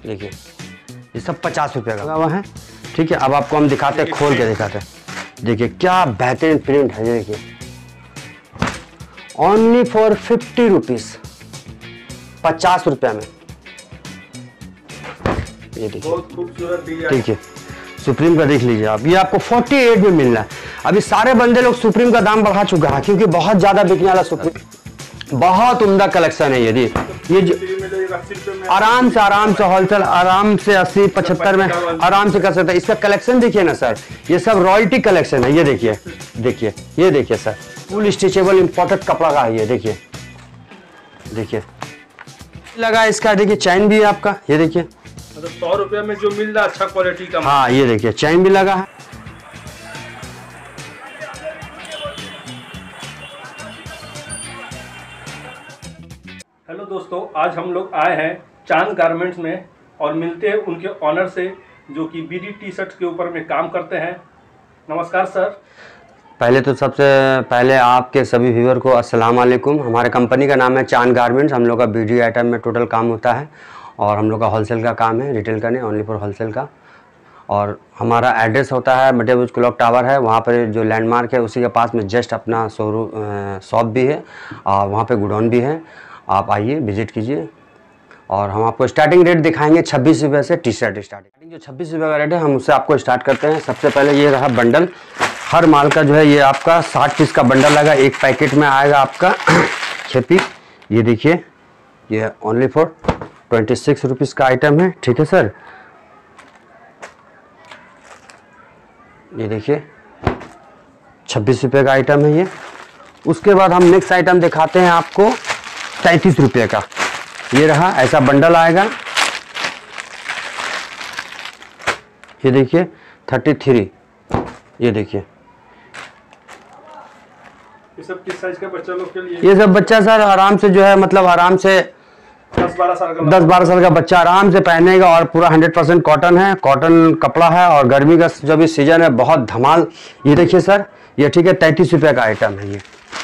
देखिए ये सब 50 रुपये का लगा हुआ है। ठीक है, अब आपको हम दिखाते हैं, खोल के दिखाते हैं। देखिए क्या बेहतरीन प्रिंट है, ये देखिए ओनली फॉर 50 रुपीज़, 50 रुपये में। ये देखिए बहुत खूबसूरत डिजाइन। ठीक है, सुप्रीम का देख लीजिए आप, ये आपको 48 में मिल रहा है। अभी सारे बंदे लोग सुप्रीम का दाम बढ़ा चुका है क्योंकि बहुत ज्यादा बिकने वाला सुप्रीम। बहुत उम्दा कलेक्शन है ये जो आराम से होलसेल आराम से 80-75 में आराम से कर सकते हैं। इसका कलेक्शन देखिए ना सर, ये सब रॉयल्टी कलेक्शन है। ये देखिए देखिए ये देखिए सर, फुल स्टिचेबल इम्पोर्टेड कपड़ा का है ये। देखिए देखिए लगा इसका, देखिए चैन भी है आपका, ये देखिए मतलब 100 रुपये में जो मिल रहा है अच्छा क्वालिटी का। हाँ ये देखिए चैन भी लगा है। हेलो दोस्तों, आज हम लोग आए हैं चांद गारमेंट्स में और मिलते हैं उनके ऑनर से जो कि बीडी टी शर्ट के ऊपर में काम करते हैं। नमस्कार सर। पहले तो सबसे पहले आपके सभी व्यूअर को अस्सलाम वालेकुम। हमारे कंपनी का नाम है चांद गारमेंट्स। हम लोग का बीडी आइटम में टोटल काम होता है और हम लोग का होलसेल का काम है, रिटेल का नहीं, ओनली फॉर होलसेल का। और हमारा एड्रेस होता है मटियाबुर्ज क्लॉक टावर है, वहाँ पर जो लैंडमार्क है उसी के पास में जस्ट अपना शॉप भी है और वहाँ पे गोडाउन भी है। आप आइए विजिट कीजिए और हम आपको स्टार्टिंग रेट दिखाएंगे 26 रुपये से टी शर्ट स्टार्टिंग। जो 26 रुपये का रेट है हम उससे आपको स्टार्ट करते हैं। सबसे पहले ये रहा बंडल। हर माल का जो है ये आपका 60 पीस का बंडल लगा, एक पैकेट में आएगा आपका 6 पीस। ये देखिए ये ओनली फॉर 26 रुपीज़ का आइटम है। ठीक है सर, ये देखिए 26 रुपये का आइटम है ये। उसके बाद हम नेक्स्ट आइटम दिखाते हैं आपको 33 रुपये का। ये रहा, ऐसा बंडल आएगा। ये देखिए 33। ये देखिए ये सब किस साइज का बच्चा लोग के लिए? ये सब बच्चा सर आराम से जो है मतलब आराम से 10-12 साल का 10-12 साल का बच्चा आराम से पहनेगा और पूरा 100% कॉटन है, कॉटन कपड़ा है और गर्मी का जो भी सीजन है बहुत धमाल। ये देखिए सर, ये ठीक है 33 रुपये का आइटम है ये।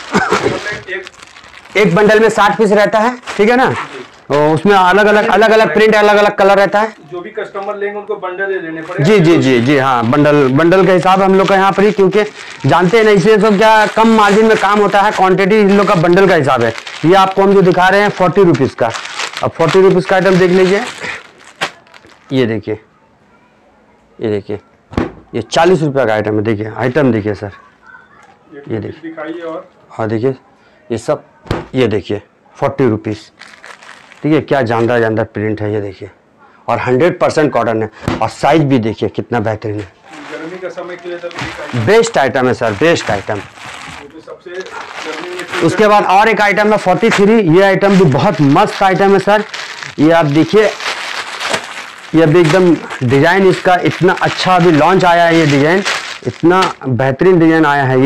एक बंडल में 60 पीस रहता है, ठीक है ना, और उसमें अलग अलग प्रिंट, अलग अलग कलर रहता है। जो भी कस्टमर लेंगे उनको बंडल ले लेने पड़ेगा। जी जी जी जी हाँ, बंडल के हिसाब हम लोग का यहाँ पर ही, क्योंकि जानते हैं ना इसलिए सब क्या कम मार्जिन में काम होता है, क्वांटिटी इन लोग का बंडल का हिसाब है। ये आपको हम जो दिखा रहे हैं 40 रुपीज़ का। अब 40 रुपीज़ का आइटम देख लीजिए। ये देखिए ये देखिए ये 40 रुपये का आइटम है। देखिए आइटम देखिए सर, ये देखिए दिखाइए। और हाँ देखिए ये सब, ये देखिए 40 रुपीज़। ठीक है, क्या जानदार प्रिंट है ये देखिए और 100% कॉटन है और साइज भी देखिए कितना बेहतरीन है। गर्मी का समय के लिए तो बेस्ट आइटम है सर, बेस्ट आइटम। तो सबसे गर्मी में उसके बाद और एक आइटम है 43। ये आइटम भी बहुत मस्त आइटम है सर। ये आप देखिए, ये अभी एकदम डिज़ाइन इसका इतना अच्छा अभी लॉन्च आया है। ये डिज़ाइन इतना बेहतरीन डिज़ाइन आया है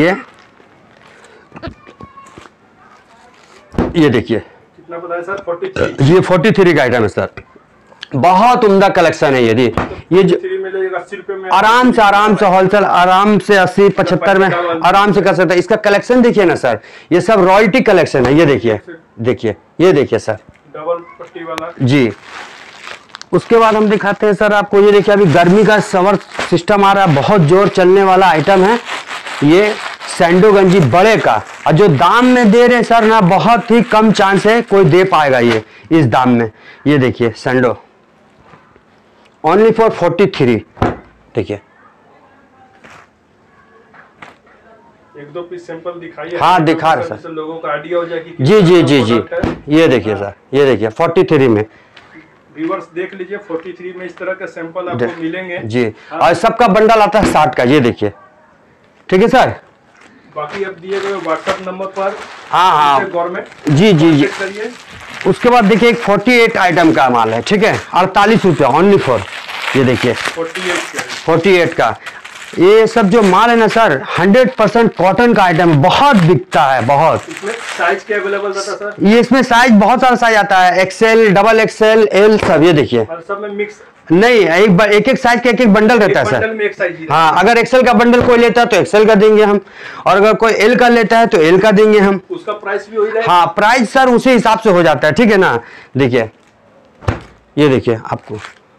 ये देखिए कितना बताया सर? 43। ये 43 का आइटम है सर। बहुत उम्दा कलेक्शन है ये जो 80 रुपये में आराम से होलसेल आराम से 80-75 में आराम से कर सकते हैं। इसका कलेक्शन देखिए ना सर, ये सब रॉयल्टी कलेक्शन है। ये देखिए देखिए ये देखिए सर, डबल पट्टी वाला जी। उसके बाद हम दिखाते हैं सर आपको, ये देखिए अभी गर्मी का समर सिस्टम आ रहा है, बहुत जोर चलने वाला आइटम है ये सैंडो गंजी बड़े का। और जो दाम में दे रहे हैं सर ना, बहुत ही कम चांस है कोई दे पाएगा ये इस दाम में। ये देखिए सैंडो ओनली फॉर 43। देखिए 1-2 पीस सैंपल दिखाइए। हाँ दिखा रहे सर, लोगों का आइडिया हो जाए कि जी जी जी जी। ये देखिए सर, ये देखिए 43 में। व्यूअर्स देख लीजिए 43 में इस तरह के सैंपल आपको मिलेंगे जी। और सबका बंडल आता है 60 का। ये देखिए ठीक है सर। बाकी अब दिए गए व्हाट्सएप नंबर पर हाँ गवर्नमेंट जी जी जी। करिए। उसके बाद देखिए एक 48 आइटम का माल है, ठीक है, 48 रुपये ओनली फॉर। ये देखिए 48 का। ये सब जो माल है ना सर 100% कॉटन का आइटम है, बहुत बिकता है बहुत। इसमें साइज क्या अवेलेबल रहता है सर? ये इसमें साइज बहुत सारा साइज आता है, एक्सेल, डबल एक्सेल, एल सब। ये देखिए और सब में मिक्स नहीं, एक साइज का एक बंडल रहता है सर। बंडल में एक साइज। हाँ, अगर एक्सेल का बंडल कोई लेता है तो एक्सेल का देंगे हम, और अगर कोई एल का लेता है तो एल का देंगे हम। उसका प्राइस भी हो जाएगा। हाँ, प्राइस सर उसी हिसाब से हो जाता है, ठीक है ना। देखिए ये देखिए आपको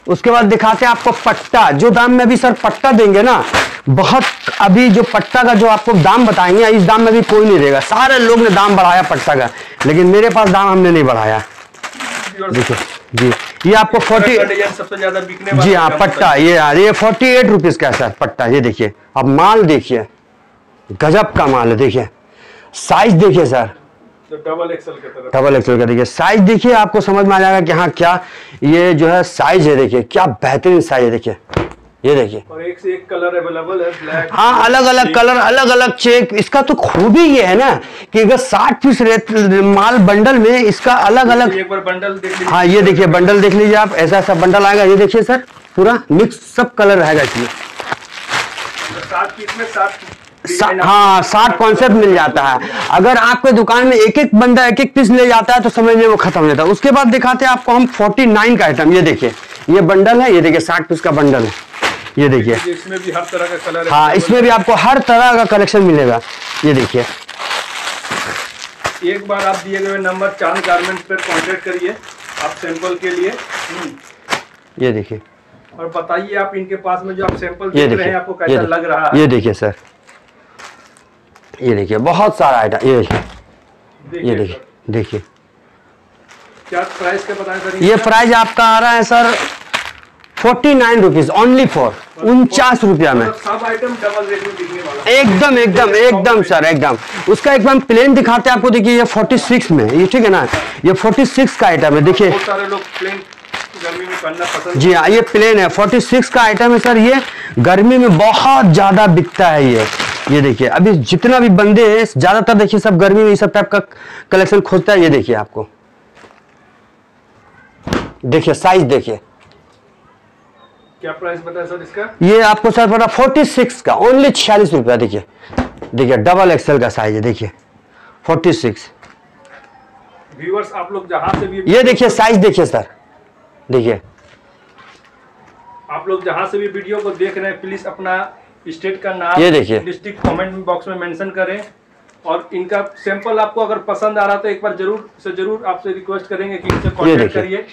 उसके बाद दिखाते हैं आपको पट्टा। जो दाम में अभी सर पट्टा देंगे ना, बहुत अभी जो पट्टा का जो आपको दाम बताएंगे, इस दाम में भी कोई नहीं देगा। सारे लोग ने दाम बढ़ाया पट्टा का, लेकिन मेरे पास दाम हमने नहीं बढ़ाया। देखिए जी, ये आपको 40 सबसे ज्यादा बिकने वाला। जी हाँ, पट्टा ये 48 रुपीज का है सर पट्टा। ये देखिए, अब माल देखिए, गजब का माल है। देखिए साइज देखिए सर, तो डबल एक्सेल की तरफ, डबल एक्सेल का देखिए साइज देखिए, आपको समझ में आ जाएगा कि हाँ क्या ये जो है साइज है। देखिए क्या बेहतरीन साइज है। देखिए ये देखिए, और एक से एक कलर अवेलेबल है, ब्लैक, हाँ अलग अलग कलर, अलग अलग चेक। इसका तो खूबी ये है ना कि अगर 60 पीस माल बंडल में, इसका अलग अलग, एक बार बंडल देख लीजिए। हाँ ये देखिए बंडल देख लीजिए आप, ऐसा ऐसा बंडल आएगा। ये देखिए सर, पूरा मिक्स सब कलर रहेगा इसमें। 7 पीस में 7 हाँ 60 कॉन्सेप्ट मिल जाता है। अगर आपके दुकान में एक एक बंदा एक एक पीस ले जाता है तो समझिए वो खत्म हो जाता है। उसके बाद दिखाते हैं आपको हम 49 का आइटम। ये देखिए, ये बंडल है, ये देखिए 60 पीस का बंडल है। ये देखिए, इसमें भी हर तरह का कलर है। हाँ इसमें भी आपको हर तरह का कलेक्शन मिलेगा। ये देखिए, एक बार आप दिए गए नंबर चांद गारमेंट्स पर कांटेक्ट करिए आप सैंपल के लिए। ये देखिए, और बताइए आप इनके पास में जो आप सैंपल ये देख रहे हैं आपको कैसा लग रहा है। ये देखिए सर, ये देखिए बहुत सारा आइटम। ये देखिए, ये देखिए, देखिए क्या प्राइस का बताएं सर? ये प्राइस आपका आ रहा है सर 49 रुपीज ओनली फॉर 49 रुपया में। सब आइटम डबल रेट में बिकने वाला। एकदम एकदम एकदम सर, एकदम। उसका एक बार प्लेन दिखाते हैं आपको। देखिए ये 46 में, ये ठीक है ना, ये 46 का आइटम है। देखिए बहुत सारे लोग प्लेन गर्मी में पहनना पसंद। जी हाँ, ये प्लेन है, 46 का आइटम है सर। ये गर्मी में बहुत ज्यादा बिकता है ये देखिए, अभी जितना भी बंदे हैं ज्यादातर देखिए सब गर्मी में इस सब टाइप का कलेक्शन खोजता है। ये देखिए आपको, देखिए साइज देखिए। क्या प्राइस बताया सर इसका? ये आपको सर पड़ा 46 का ओनली 46 रुपया। देखिए देखिए, डबल एक्सेल का साइज है। देखिए 46। व्यूअर्स आप लोग जहां से भी, ये देखिए साइज देखिए सर, देखिए आप लोग जहां से भी वीडियो को देख रहे हैं प्लीज अपना स्टेट का नाम, ये देखिए, डिस्ट्रिक्ट कमेंट बॉक्स में मेंशन करें। और इनका सैंपल आपको अगर पसंद आ रहा तो एक बार जरूर आपसे रिक्वेस्ट करेंगे कि इनसे कांटेक्ट करिए।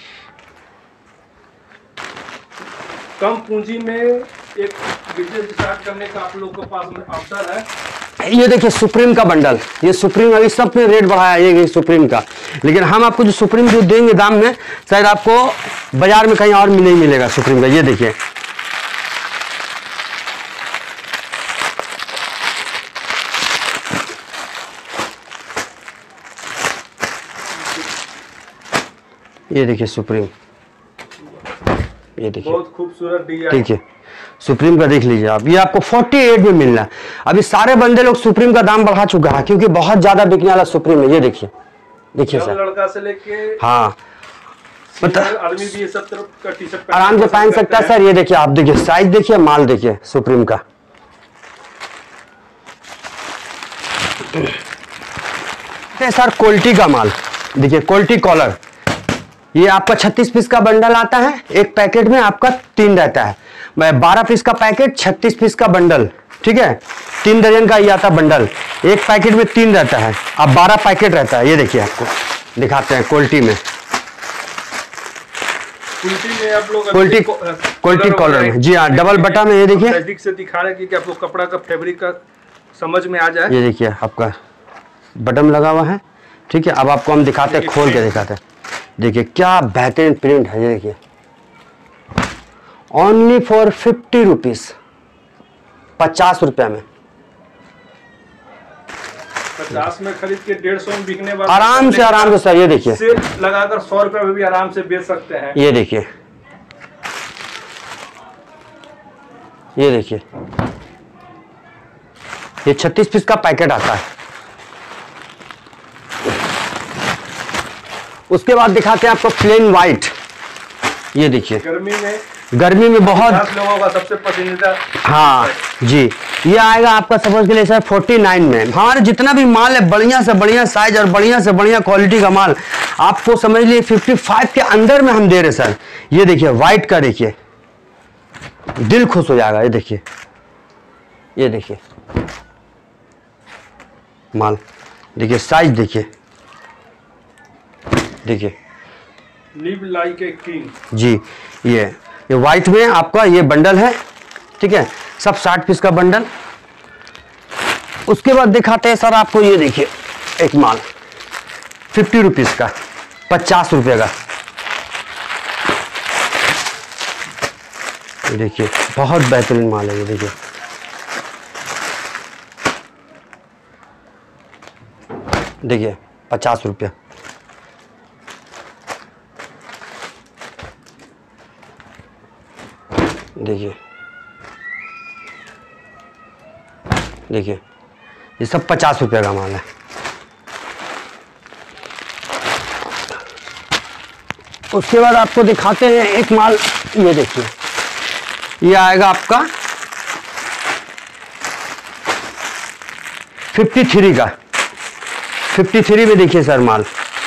कम पूंजी में एक बिजनेस स्टार्ट करने का आप लोग के पास में अवसर है। ये देखिए सुप्रीम का बंडल। ये सुप्रीम अभी सब ने रेट बढ़ाया है ये सुप्रीम का, लेकिन हम आपको जो सुप्रीम जो देंगे दाम में, शायद आपको बाजार में कहीं और नहीं मिलेगा सुप्रीम का। ये देखिए, ये देखिए सुप्रीम, ये देखिए बहुत खूबसूरत डिजाइन। ठीक है, सुप्रीम का देख लीजिए आप। ये आपको 48 में मिलना है। अभी सारे बंदे लोग सुप्रीम का दाम बढ़ा चुका है क्योंकि बहुत ज्यादा बिकने वाला सुप्रीम है। ये देखिए, देखिए सर, लड़का से लेके हाँ आदमी भी ये सब तरह का टी शर्ट आराम से पहन सकता है सर। ये देखिए आप, देखिए साइज देखिए, माल देखिए सुप्रीम का। सर क्वालिटी का माल देखिए, क्वालिटी कॉलर। ये आपका 36 पीस का बंडल आता है, एक पैकेट में आपका 3 रहता है। 12 पीस का पैकेट, 36 पीस का बंडल, ठीक है। 3 दर्जन का ये आता बंडल, एक पैकेट में 3 रहता है, अब 12 पैकेट रहता है। ये देखिए आपको दिखाते हैं क्वालिटी में, आप लोग क्वालिटी कॉलर में। जी हाँ, डबल बटा में। ये देखिए नजदीक से दिखा रहे हैं कि आपको कपड़ा का फैब्रिक का समझ में आ जाए। ये देखिए आपका बटन लगा हुआ है, ठीक है। अब आपको हम दिखाते हैं, खोल के दिखाते हैं। देखिए क्या बेहतरीन प्रिंट है। ये देखिए ओनली फॉर 50 रुपीज, 50 रुपया में। 50 में खरीद के 150 में बिकने वाला आराम से सर। ये देखिए सेल लगाकर 100 रुपए में भी आराम से बेच सकते हैं। ये देखिए, ये देखिए, ये 36 पीस का पैकेट आता है। उसके बाद दिखाते हैं आपको प्लेन व्हाइट। ये देखिए गर्मी में बहुत लोगों का सबसे पसंदीदा। हाँ जी, ये आएगा आपका सपोज के लिए सर 49 में। हमारे जितना भी माल है बढ़िया से बढ़िया साइज और बढ़िया से बढ़िया क्वालिटी का माल आपको समझ लिए 55 के अंदर में हम दे रहे सर। ये देखिए व्हाइट का, देखिए दिल खुश हो जाएगा। ये देखिए, ये देखिए माल, देखिए साइज देखिए, देखिए लिव लाइक ए किंग। जी। ये ये वाइट में आपका ये बंडल है, ठीक है, सब 60 पीस का बंडल। उसके बाद दिखाते हैं सर आपको, ये देखिए एक माल 50 रुपीज़ का, 50 रुपये का। ये देखिए बहुत बेहतरीन माल है, ये देखिए देखिए 50 रुपया। देखिए देखिए ये सब 50 रुपये का माल है। उसके बाद आपको दिखाते हैं एक माल, ये देखिए ये आएगा आपका 53 का। 53 में देखिए सर माल,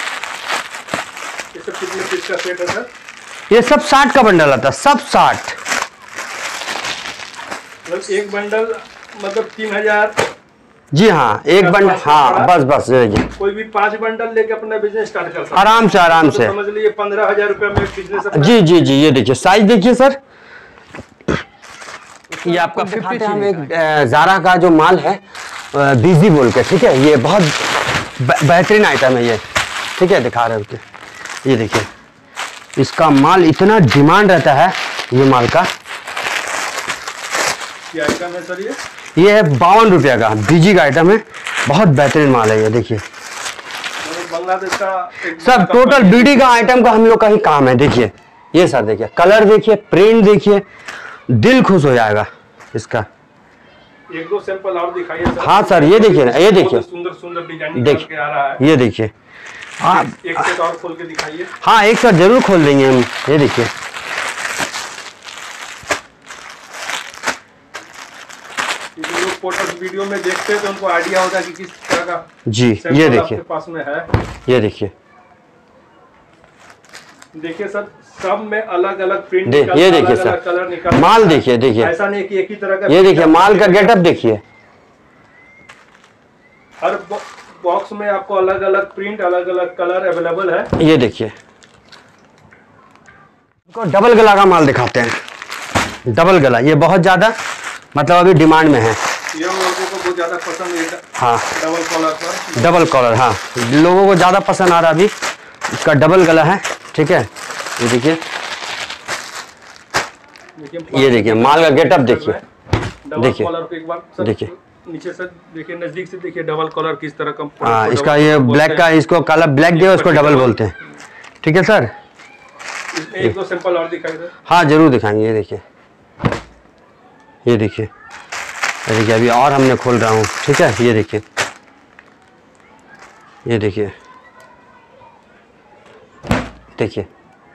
ये सब कितने पीस का सेट है सर? ये सब 60 का बंडल आता है, सब 60। मतलब एक बंडल मतलब 3000। जी हाँ, एक बंडल, हाँ बस बस देखिए। कोई भी 5 बंडल लेके अपना बिजनेस स्टार्ट कर सकता है आराम से, आराम तो से। समझ लीजिए 15,000 रुपये में बिजनेस। जी जी जी, ये देखिए साइज देखिए सर, ये आपका 50। हम एक ज़ारा का जो माल है बीजी बोल के, ठीक है, ये बहुत बेहतरीन आइटम है ये, ठीक है, दिखा रहे होते। ये देखिए इसका माल इतना डिमांड रहता है, ये माल का। क्या आइटम है सर ये? ये है 52 रुपये का, बीजी का आइटम है, बहुत बेहतरीन माल है ये। देखिए बांग्लादेश का सब टोटल बीडी का आइटम का हम लोग का ही काम है। देखिए ये सर, देखिए कलर देखिए, प्रिंट देखिए, दिल खुश हो जाएगा इसका। एक दो सैंपल और दिखाइए सर। हाँ सर, ये देखिए ना, ये देखिए सुंदर सुंदर डिजाइन देखिए, आ रहा है। ये देखिए आप एक सेट और खोल के दिखाइए। हाँ एक सर जरूर खोल देंगे हम। ये देखिए लोग फोटो वीडियो में देखते हैं तो उनको आइडिया होता है कि किस तरह का जी। ये देखिए, पास में है। ये देखिए देखिए सर, सब में अलग अलग प्रिंट, ये देखिए सर, कलर निकल माल देखिए, देखिए ऐसा नहीं कि एक ही तरह का। ये देखिए माल का गेटअप देखिए, हर बॉक्स में आपको अलग अलग प्रिंट, अलग अलग कलर अवेलेबल है। ये देखिए डबल गला का माल दिखाते हैं। डबल गला ये बहुत ज्यादा मतलब अभी डिमांड में है, ये लोगों को बहुत ज्यादा पसंद है। हाँ डबल कॉलर पर, डबल कॉलर, हाँ लोगों को ज्यादा पसंद आ रहा है अभी, इसका डबल गला है, ठीक है। ये देखिए, ये देखिए माल का गेटअप देखिए, देखिए कॉलर पे एक बार सर देखिए नीचे से देखिए, नजदीक से देखिए डबल कॉलर किस तरह का। हाँ इसका ये ब्लैक का, इसको कलर ब्लैक दिया उसको डबल बोलते हैं, ठीक है सर। एक दो सैंपल और दिखाइए सर। हाँ जरूर दिखाएंगे। ये देखिए, ये देखिए, ये देखिए अभी और हमने खोल रहा हूँ, ठीक है। ये देखिए, ये देखिए, देखिए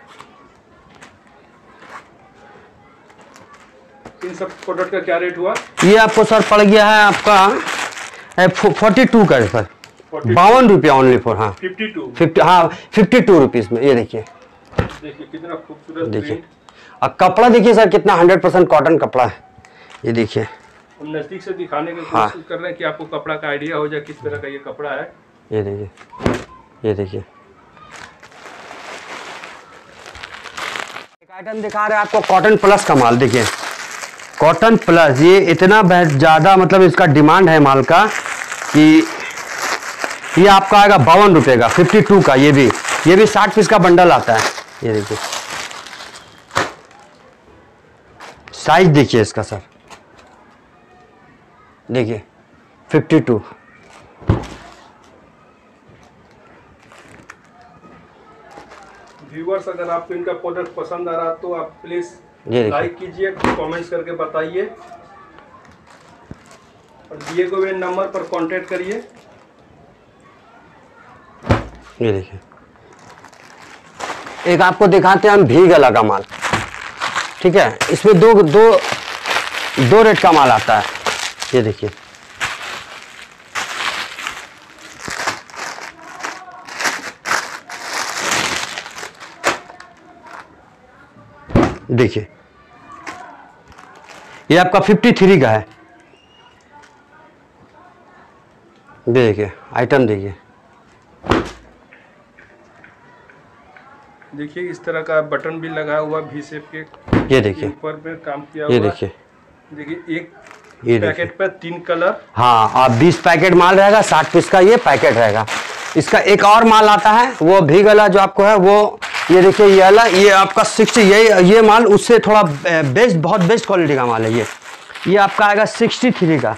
इन सब प्रोडक्ट का क्या रेट हुआ? ये आपको सर पड़ गया है आपका 42 का सर, 52 रुपया ओनली फॉर, हाँ 52। हाँ 52 रुपीज़ में। ये देखिए, देखिए कितना खूबसूरत देखिए प्रिंट। और कपड़ा देखिए सर कितना 100% कॉटन कपड़ा है। ये देखिए, हम नजदीक से दिखाने की हाँ। कोशिश कर रहे हैं कि आपको कपड़ा का आइडिया हो जाए किस तरह का ये कपड़ा है। ये देखिए, ये देखिए एक आइटम दिखा रहे हैं आपको कॉटन प्लस का माल। देखिए कॉटन प्लस, ये इतना ज़्यादा मतलब इसका डिमांड है माल का कि ये आपका आएगा 52 रुपये का, 52 का। ये भी 60 पीस का बंडल आता है। ये देखिए साइज देखिए इसका सर, देखिए 52। व्यूअर्स, अगर आपको इनका प्रोडक्ट पसंद आ रहा तो आप प्लीज ये लाइक कीजिए, कमेंट्स करके बताइए और दिए गए नंबर पर कांटेक्ट करिए। ये देखिए एक आपको दिखाते हैं हम भी गला का माल, ठीक है। इसमें दो रेट का माल आता है। ये देखिए, देखिए ये आपका 53 का है। देखिए आइटम देखिए, देखिए इस तरह का बटन भी लगा हुआ वी शेप के, ये देखिए ऊपर में काम किया हुआ। ये देखिए एक ये पैकेट पे 3 कलर। हाँ, आप 20 पैकेट माल रहेगा, 60 पीस का ये पैकेट रहेगा। इसका एक और माल आता है वो भी गला जो आपको है वो, ये देखिए ये वाला, ये आपका 60, ये माल उससे थोड़ा बेस्ट, बहुत बेस्ट क्वालिटी का माल है ये आपका आएगा 63 का।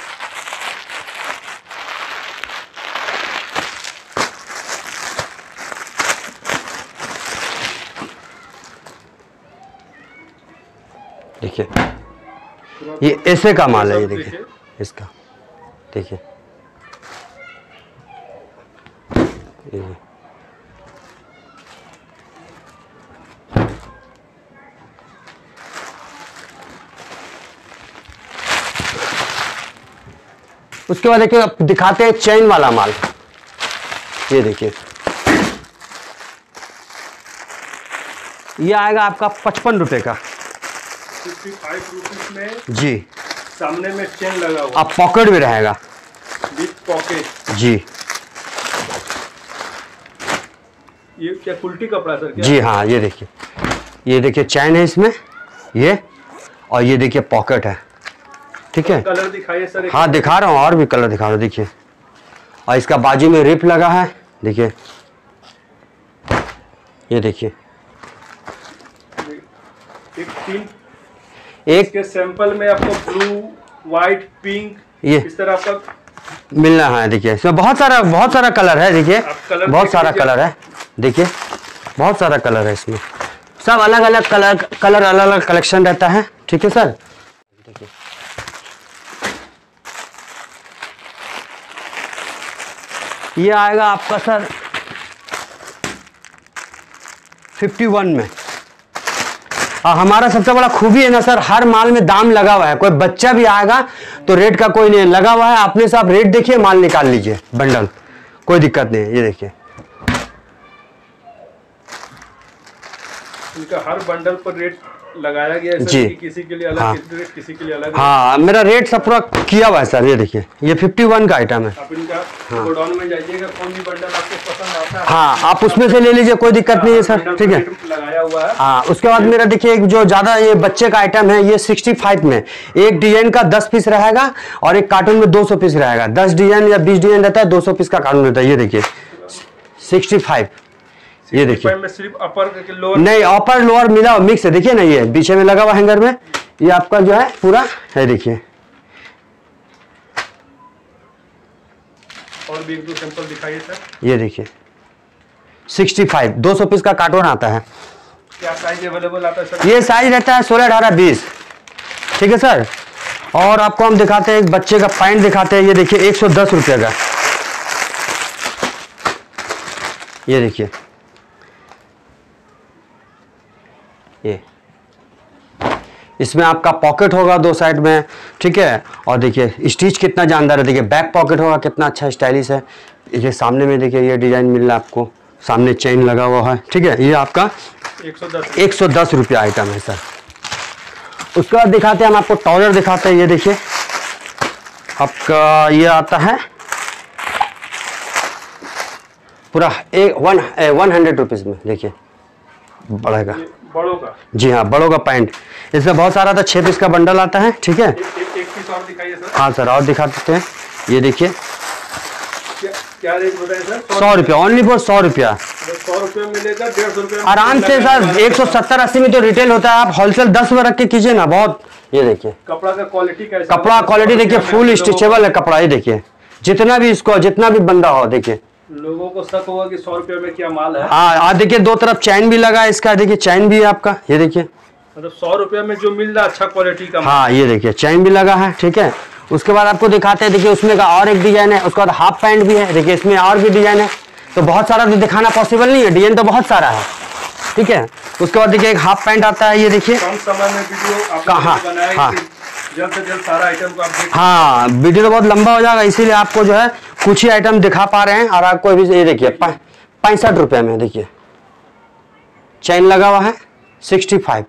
देखिए ये ऐसे का माल है, ये देखिए इसका, देखिए उसके बाद देखिए दिखाते हैं चेन वाला माल। ये देखिए ये आएगा आपका 55 रुपए का, 55 रुपीज में जी। सामने में चेन लगा हुआ, आप पॉकेट भी रहेगा, विथ पॉकेट जी। ये क्या कुल्टी कपड़ा सर क्या? जी हाँ, ये देखिए चैन है इसमें ये, और ये देखिए पॉकेट है, ठीक है। कलर दिखाइए सर। हाँ दिखा रहा हूँ, और भी कलर दिखा रहा हूँ, देखिए। और इसका बाजू में रिप लगा है, देखिए ये देखिए एक के सैंपल में आपको ब्लू, व्हाइट, पिंक ये इस तरह आपका मिलना है। देखिए इसमें बहुत सारा कलर है, देखिए बहुत सारा कलर है, देखिए बहुत सारा कलर है इसमें, सब अलग अलग कलर अलग अलग कलेक्शन रहता है, ठीक है सर। देखिए ये आएगा आपका सर 51 में। हमारा सबसे बड़ा खूबी है ना सर, हर माल में दाम लगा हुआ है, कोई बच्चा भी आएगा तो रेट का कोई नहीं लगा हुआ है, अपने से आप रेट देखिए, माल निकाल लीजिए बंडल, कोई दिक्कत नहीं है। ये देखिए इनका हर बंडल पर रेट लगाया गया है जी, कि किसी के लिए अलग, हाँ, रेट किसी के लिए अलग। हाँ मेरा रेट सब पूरा किया हुआ है सर। ये देखिए ये 51 का आइटम है। आप इनका गोडाउन में जाइएगा, कोई भी बंडल आपको पसंद आता है हाँ आप उसमें से ले लीजिए, कोई दिक्कत नहीं है सर, ठीक है। लगाया हुआ है। हाँ उसके बाद मेरा देखिए जो ज्यादा ये बच्चे का आइटम है, ये 65 में एक डिजाइन का 10 पीस रहेगा और एक कार्टून में 200 पीस रहेगा। 10 डिजाइन या 20 डिजाइन रहता है, 200 पीस का कार्टून रहता है। ये देखिए 65, ये देखिए में सिर्फ अपर लोअर नहीं, अपर लोअर मिला मिक्स है, देखिए ना ये पीछे में लगा हुआ हैंगर में, ये आपका जो है पूरा है, देखिए। और भी एक दो सैंपल दिखाइए सर। ये देखिए 65 200 पीस का कार्टून आता है। क्या साइज अवेलेबल आता है सर? ये साइज रहता है 16, 18, 20, ठीक है सर। और आपको हम दिखाते हैं एक बच्चे का पैंट दिखाते हैं। ये देखिए 110 रुपये का, ये देखिए ये इसमें आपका पॉकेट होगा 2 साइड में, ठीक है। और देखिए स्टिच कितना जानदार है, देखिए बैक पॉकेट होगा, कितना अच्छा स्टाइलिश है। ये सामने में देखिए ये डिजाइन मिल रहा है आपको, सामने चेन लगा हुआ है, ठीक है। ये आपका 110 रुपया आइटम है सर। उसके बाद दिखाते हैं हम आपको ट्राउजर दिखाते हैं। ये देखिए आपका ये आता है पूरा 100 रुपीज़ में, देखिए बढ़ेगा, बड़ों का, जी हाँ बड़ों का पैंट। इसमें बहुत सारा था, 6 पीस का बंडल आता है, ठीक है। एक पीस और दिखाइए सर। हाँ सर और दिखा देते हैं। ये देखिए क्या रेट बताए सर? 100 रुपया, ओनली फॉर 100 रुपया। 100 रुपये मिलेगा, 150 रुपये आराम से सर। 170-80 में तो रिटेल होता है, आप होलसेल 10 में रख के कीजिए ना, बहुत। ये देखिए कपड़ा का क्वालिटी कैसा? कपड़ा क्वालिटी देखिए फुल स्ट्रेचेबल है कपड़ा। ये देखिए जितना भी बंदा हो, देखिए लोगों को शक होगा कि 100 रुपये में क्या माल है। हाँ देखिए 2 तरफ चैन भी लगा है इसका, देखिए चैन भी है आपका, ये देखिए मतलब 100 रुपये में जो मिल रहा है अच्छा क्वालिटी का। हाँ ये देखिए चैन भी लगा है, ठीक है। उसके बाद आपको दिखाते हैं, देखिए उसमें का और एक डिजाइन है। उसके बाद हाफ पैंट भी है, देखिए इसमें और भी डिजाइन है। तो बहुत सारा तो दिखाना पॉसिबल नहीं है, डिजाइन तो बहुत सारा है, ठीक है। उसके बाद देखिए एक हाफ पैंट आता है। ये देखिए कम समय में वीडियो कहाँ, हाँ जल्द से जल्द सारा आइटम को आप देख। हाँ वीडियो तो बहुत लंबा हो जाएगा, इसीलिए आपको जो है कुछ ही आइटम दिखा पा रहे हैं। और आपको भी ये देखिए 65 रुपये में, देखिए चैन लगा हुआ है 65।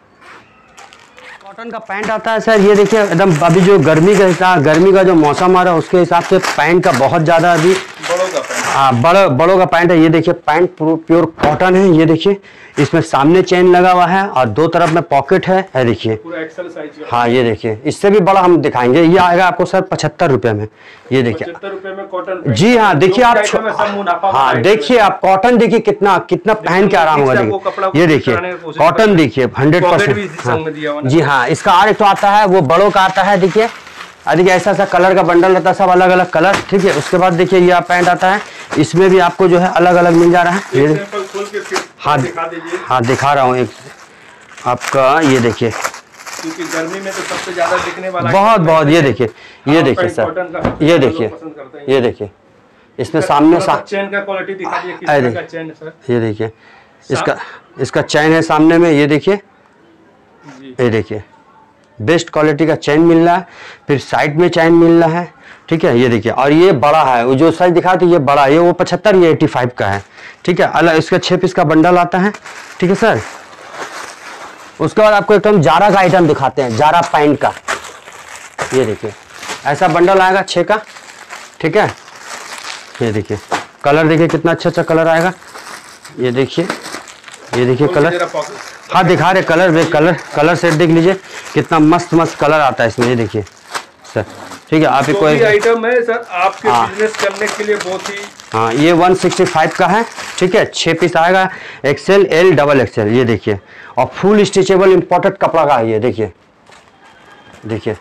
कॉटन का पैंट आता है सर। ये देखिए एकदम अभी जो गर्मी का जो मौसम आ रहा है उसके हिसाब से पैंट का बहुत ज़्यादा अभी बड़ों का पैंट, हाँ, बड़ों का पैंट है। ये देखिए पैंट प्योर कॉटन है। ये देखिए इसमें सामने चेन लगा हुआ है और दो तरफ में पॉकेट है देखिए पूरा एक्सेल साइज। हाँ ये देखिए, इससे भी बड़ा हम दिखाएंगे। ये आएगा आपको सर 75 रुपए में। ये देखिए 75 रुपए में कॉटन। जी हाँ, देखिए आप हाँ देखिए आप कॉटन देखिए कितना पहन के आराम होगा। देखिए ये देखिए कॉटन देखिए 100%। जी हाँ, इसका और एक तो आता है वो बड़ों का आता है। देखिए देखिए ऐसा कलर का बंडल रहता है, सब अलग अलग कलर, ठीक है। उसके बाद देखिए ये पैंट आता है, इसमें भी आपको जो है अलग अलग मिल जा रहा है। ये हाँ हाँ दिखा रहा हूँ एक आपका। ये देखिए क्योंकि गर्मी में तो सबसे ज्यादा दिखने वाला बहुत ये देखिए सर, ये देखिए इसमें सामने चेन का क्वालिटी दिखा दीजिए, किस तरह का चेन है सर। ये देखिए इसका चैन है सामने में। ये देखिए ये देखिए बेस्ट क्वालिटी का चैन मिल रहा है, फिर साइड में चैन मिल रहा है, ठीक है। ये देखिए और ये बड़ा है, वो जो साइज दिखा तो ये बड़ा है, ये वो 75 ये 85 का है, ठीक है। अलग इसका 6 पीस का बंडल आता है, ठीक है सर। उसके बाद आपको एकदम जारा का आइटम दिखाते हैं, जारा पैंट का। ये देखिए ऐसा बंडल आएगा 6 का, ठीक है। ये देखिए कलर देखिए कितना अच्छा कलर आएगा। ये देखिए कलर हाँ दिखा रहे कलर सेट देख लीजिए कितना मस्त कलर आता है इसमें। ये देखिए सर, ठीक है। आप कोई आइटम है सर आपके बिजनेस करने के लिए बहुत ही हाँ, ये 165 का है, ठीक है। 6 पीस आएगा, एक्सेल एल डबल एक्सेल। ये देखिए और फुल स्टिचेबल इंपोर्टेड कपड़ा का है। ये देखिए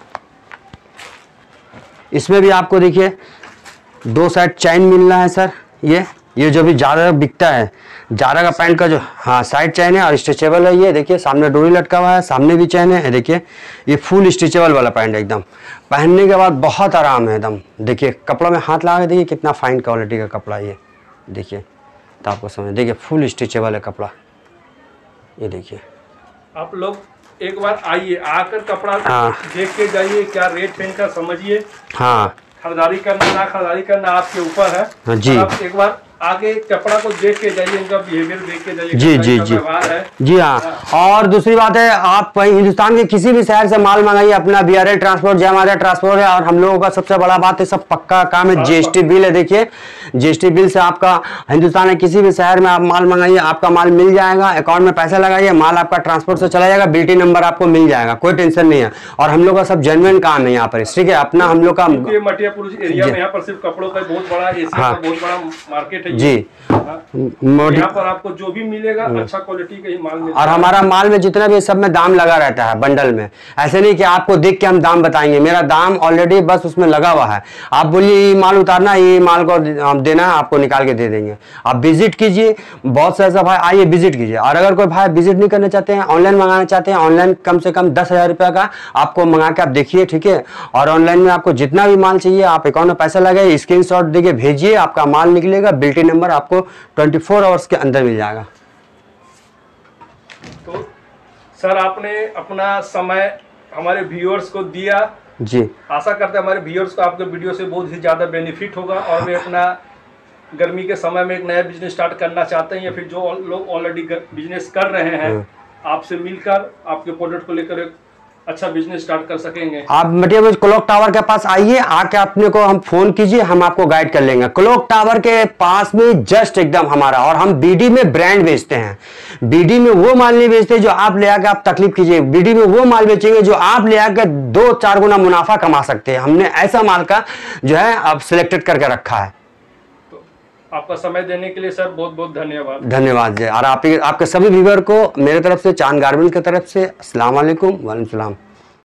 इसमें भी आपको देखिए 2 साइड चैन मिल रहा है सर। ये जो भी जारा बिकता है, जारा का पैंट का जो हाँ साइड चैन है और स्ट्रेचेबल है। ये देखिए सामने डोरी लटका हुआ है, सामने भी चैन है। देखिए ये फुल स्ट्रेचेबल वाला पैंट है, एकदम पहनने के बाद बहुत आराम है एकदम। देखिए कपड़ा में हाथ लगा के देखिए कितना फाइन क्वालिटी का कपड़ा है। ये देखिए तो आपको समझ, देखिए फुल स्ट्रेचेबल है कपड़ा। ये देखिए आप लोग एक बार आइए, आकर कपड़ा देख के जाइए, क्या रेट है इनका समझिए। हाँ खरीदारी करना ना खरीदारी करना आपके ऊपर है। हाँ जी, आप एक बार आगे कपड़ा को देख के जाइए, इनका बिहेवियर देख के जाइए। जी हाँ। और दूसरी बात है, आप हिंदुस्तान के किसी भी शहर से माल मंगाइए, अपना BRL ट्रांसपोर्ट, जय माता ट्रांसपोर्ट है। और हम लोगों का सबसे बड़ा बात है, सब पक्का काम है। GST बिल है, देखिए GST बिल से आपका हिंदुस्तान के किसी भी शहर में आप माल मंगाइए, आपका माल मिल जाएगा। अकाउंट में पैसा लगाइए, माल आपका ट्रांसपोर्ट से चला जाएगा, बिल्टी नंबर आपको मिल जाएगा, कोई टेंशन नहीं है। और हम लोग का सब जेन्युइन काम है यहाँ पर, ठीक है। अपना हम लोग का मटियापुर एरिया में यहाँ पर सिर्फ कपड़ों का बहुत बड़ा एशिया का बहुत बड़ा मार्केट है जी। यहाँ पर आपको जो भी मिलेगा अच्छा क्वालिटी का ही माल मिलेगा। और हमारा माल में जितना भी सब में दाम लगा रहता है बंडल में। ऐसे नहीं कि आपको देख के हम दाम बताएंगे, मेरा दाम ऑलरेडी बस उसमें लगा हुआ है। आप बोलिए ये माल उतारना, ये माल को देना है, आपको निकाल के दे देंगे। आप विजिट कीजिए, बहुत से ऐसा भाई आइए विजिट कीजिए। और अगर कोई भाई विजिट नहीं करना चाहते हैं, ऑनलाइन मंगाना चाहते हैं, ऑनलाइन कम से कम 10,000 रुपये का आपको मंगा के आप देखिए, ठीक है। और ऑनलाइन में आपको जितना भी माल चाहिए आप अकाउंट में पैसा लगाइए, स्क्रीनशॉट देके भेजिए, आपका माल निकलेगा, बिल्टी नंबर आपको 24 आवर्स के अंदर मिल जाएगा। तो सर आपने अपना समय हमारे व्यूअर्स को दिया जी। आशा करते हैं हमारे व्यूअर्स को आपके वीडियो से बहुत ही ज़्यादा बेनिफिट होगा और वे अपना गर्मी के समय में एक नया बिजनेस स्टार्ट करना चाहते हैं या फिर जो लोग ऑलरेडी बिजनेस कर रहे हैं, आपसे मिलकर आपके प्रोडक्ट को लेकर एक अच्छा बिजनेस स्टार्ट कर सकेंगे। आप मटियापुर क्लॉक टावर के पास आइए, आके अपने को हम फोन कीजिए, हम आपको गाइड कर लेंगे। क्लॉक टावर के पास में जस्ट एकदम हमारा। और हम BD में ब्रांड बेचते हैं। BD में वो माल नहीं बेचते जो आप ले आके आप तकलीफ कीजिए। BD में वो माल बेचेंगे जो आप ले आके 2-4 गुना मुनाफा कमा सकते हैं। हमने ऐसा माल का जो है अब सिलेक्टेड करके रखा है। तो आपका समय देने के लिए सर बहुत बहुत धन्यवाद। धन्यवाद जी। और आपके सभी व्यूअर को मेरे तरफ से, चांद गारमेंट्स की तरफ से अस्सलाम वालेकुम, वालेकुम सलाम।